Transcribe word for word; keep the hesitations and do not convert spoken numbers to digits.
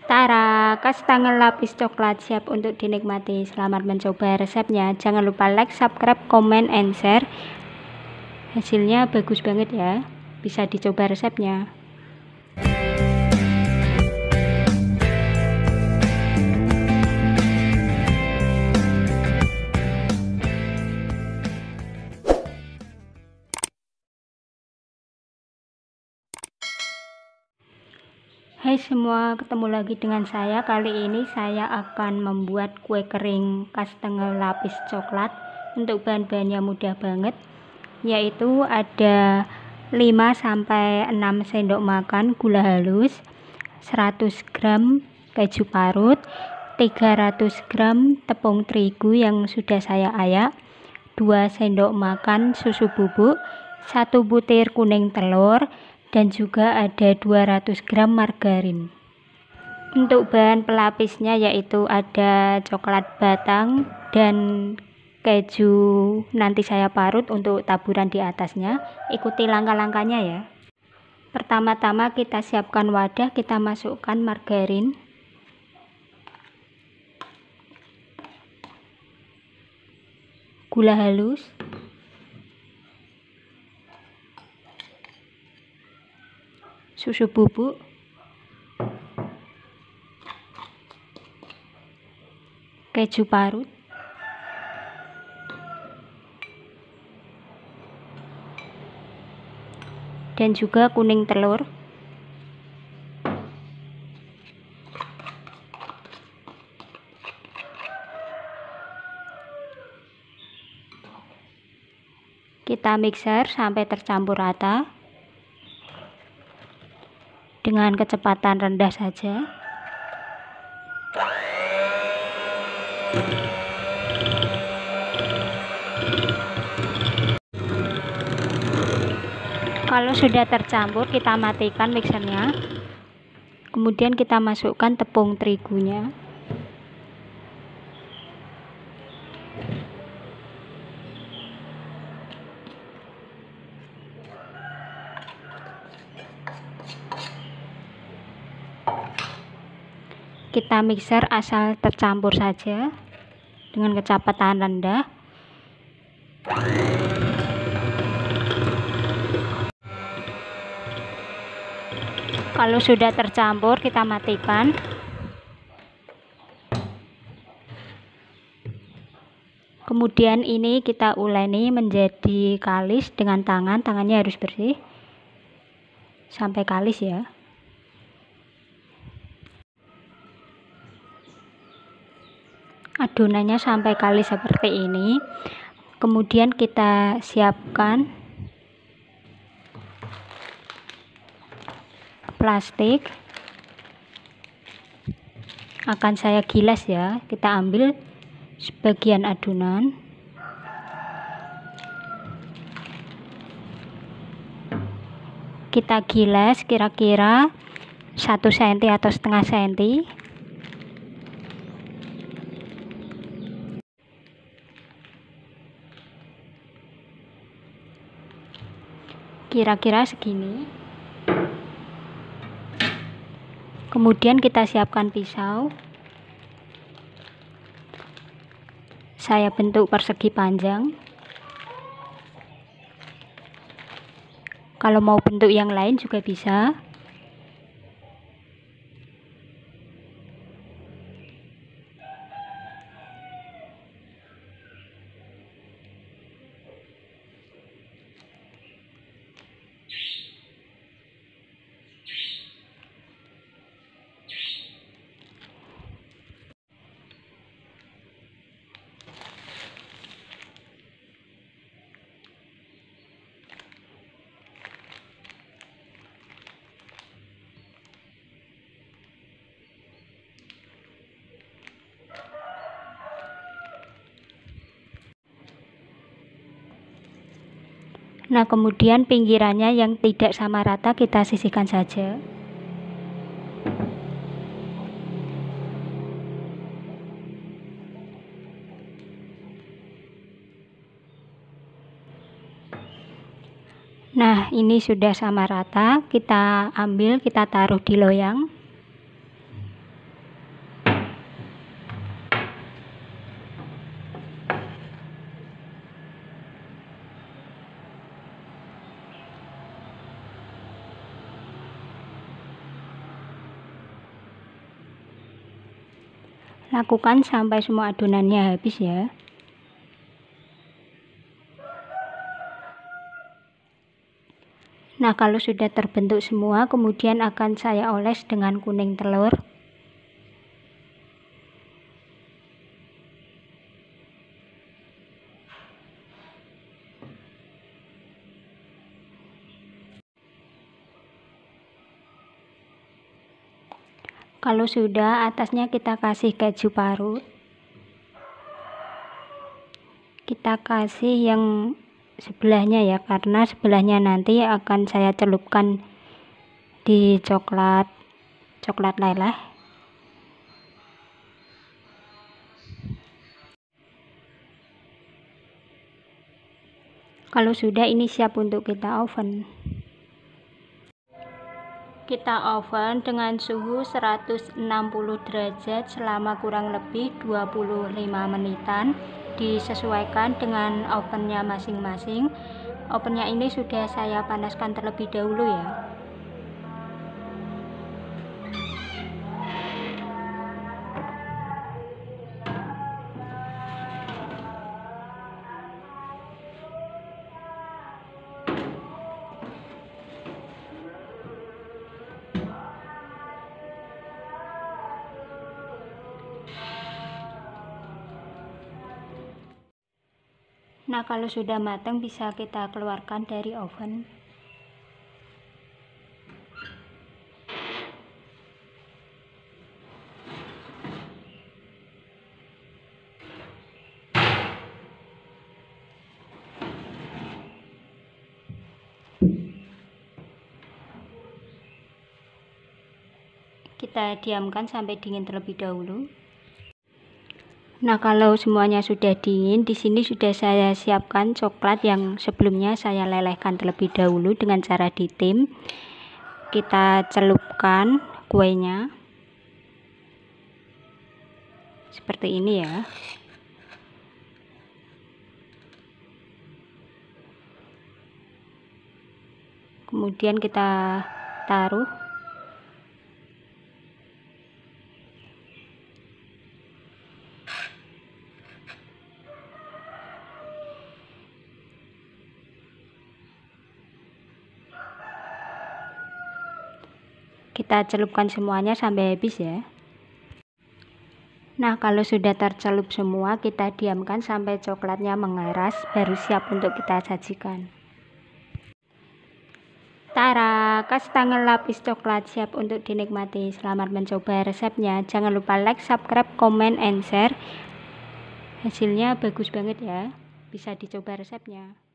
Tara, kastengel lapis coklat siap untuk dinikmati. Selamat mencoba resepnya. Jangan lupa like, subscribe, comment, and share. Hasilnya bagus banget ya. Bisa dicoba resepnya. Hai semua, ketemu lagi dengan saya. Kali ini saya akan membuat kue kering kastengel lapis coklat. Untuk bahan-bahannya mudah banget, yaitu ada lima sampai enam sendok makan gula halus, seratus gram keju parut, tiga ratus gram tepung terigu yang sudah saya ayak, dua sendok makan susu bubuk, satu butir kuning telur, dan juga ada dua ratus gram margarin. Untuk bahan pelapisnya yaitu ada coklat batang dan keju nanti saya parut untuk taburan di atasnya. Ikuti langkah-langkahnya ya. Pertama-tama kita siapkan wadah, kita masukkan margarin, gula halus, susu bubuk, keju parut, dan juga kuning telur. Kita mixer sampai tercampur rata dengan kecepatan rendah saja. Kalau sudah tercampur, kita matikan mixernya. Kemudian kita masukkan tepung terigunya. Kita mixer asal tercampur saja dengan kecepatan rendah. Kalau sudah tercampur, kita matikan. Kemudian ini kita uleni menjadi kalis dengan tangan. Tangannya harus bersih sampai kalis ya. Adonannya sampai kalis seperti ini. Kemudian kita siapkan plastik. Akan saya gilas ya. Kita ambil sebagian adonan. Kita gilas kira-kira satu senti atau setengah senti. Kira-kira segini. Kemudian kita siapkan pisau. Saya bentuk persegi panjang. Kalau mau bentuk yang lain juga bisa. Nah, kemudian pinggirannya yang tidak sama rata kita sisihkan saja. Nah, ini sudah sama rata, kita ambil, kita taruh di loyang. Lakukan sampai semua adonannya habis ya. Nah, kalau sudah terbentuk semua, kemudian akan saya oles dengan kuning telur. Kalau sudah, atasnya kita kasih keju parut. Kita kasih yang sebelahnya ya, karena sebelahnya nanti akan saya celupkan di coklat coklat leleh. Kalau sudah, ini siap untuk kita oven. Kita oven dengan suhu seratus enam puluh derajat selama kurang lebih dua puluh lima menitan. Disesuaikan dengan ovennya masing-masing. Ovennya ini sudah saya panaskan terlebih dahulu ya. Nah, kalau sudah matang bisa kita keluarkan dari oven. Kita diamkan sampai dingin terlebih dahulu. Nah, kalau semuanya sudah dingin, di sini sudah saya siapkan coklat yang sebelumnya saya lelehkan terlebih dahulu dengan cara ditim. Kita celupkan kuenya seperti ini ya. Kemudian kita taruh. Kita celupkan semuanya sampai habis ya. Nah, kalau sudah tercelup semua, kita diamkan sampai coklatnya mengeras, baru siap untuk kita sajikan. Tara, kastengel lapis coklat siap untuk dinikmati. Selamat mencoba resepnya. Jangan lupa like, subscribe, comment, and share. Hasilnya bagus banget ya. Bisa dicoba resepnya.